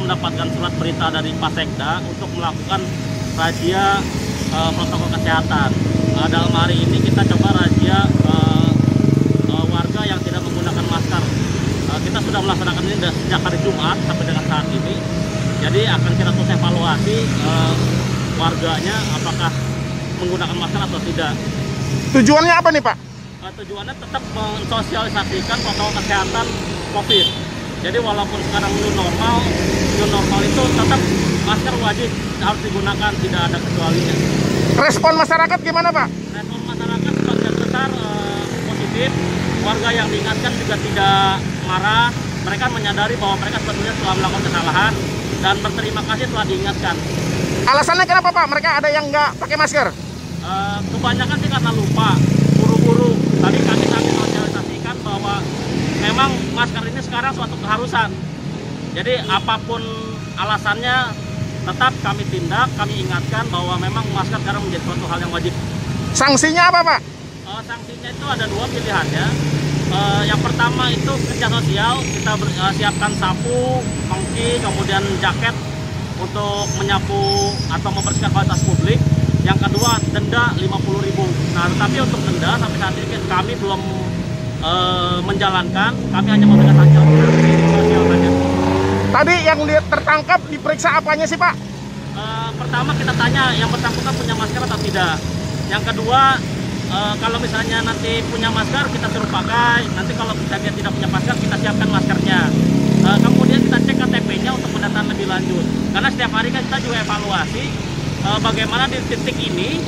mendapatkan surat berita dari Pasekda untuk melakukan razia protokol kesehatan. Dalam hari ini kita coba razia warga yang tidak menggunakan masker. Kita sudah melaksanakan ini sejak hari Jumat sampai dengan saat ini. Jadi akan kita terus evaluasi warganya apakah menggunakan masker atau tidak. Tujuannya apa nih Pak? Tujuannya tetap mensosialisasikan protokol kesehatan COVID. Jadi walaupun sekarang new normal itu tetap masker wajib harus digunakan, tidak ada kecualinya. Respon masyarakat gimana Pak? Respon masyarakat sebagian besar positif. Warga yang diingatkan juga tidak marah. Mereka menyadari bahwa mereka sebetulnya telah melakukan kesalahan dan berterima kasih telah diingatkan. Alasannya kenapa Pak? Mereka ada yang nggak pakai masker? Kebanyakan sih karena lupa, buru-buru. Tadi kami sosialisasikan bahwa memang masker ini sekarang suatu keharusan. Jadi apapun alasannya tetap kami tindak, kami ingatkan bahwa memang masker sekarang menjadi suatu hal yang wajib. Sanksinya apa Pak? Sanksinya itu ada dua pilihannya. Yang pertama itu kerja sosial, kita siapkan sapu, pengki, kemudian jaket untuk menyapu atau membersihkan fasilitas publik. Yang kedua denda 50.000. Nah, tetapi untuk denda sampai saat ini kami belum menjalankan, kami hanya memberikan sanksi sosial saja. Tadi yang tertangkap diperiksa apanya sih Pak? Pertama kita tanya yang bersangkutan punya masker atau tidak. Yang kedua kalau misalnya nanti punya masker kita suruh pakai. Nanti kalau misalnya tidak punya masker kita siapkan maskernya. Kemudian kita cek KTP-nya untuk pendataan lebih lanjut. Karena setiap hari kan kita juga evaluasi bagaimana di titik ini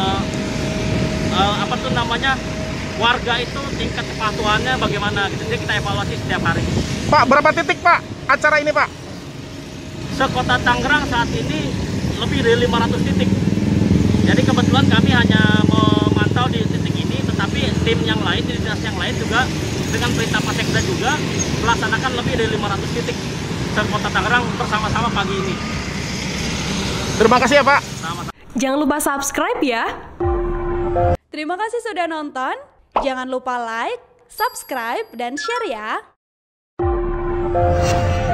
warga itu tingkat kepatuhannya bagaimana gitu. Jadi kita evaluasi setiap hari. Pak, berapa titik Pak acara ini Pak? Sekota Tangerang saat ini lebih dari 500 titik. Jadi kebetulan kami hanya memantau di titik ini, tetapi tim yang lain, dinas yang lain juga dengan perintah Pasekda juga melaksanakan lebih dari 500 titik sekota Tangerang bersama-sama pagi ini. Terima kasih ya Pak. Sama-sama. Jangan lupa subscribe ya. Terima kasih sudah nonton. Jangan lupa like, subscribe, dan share ya.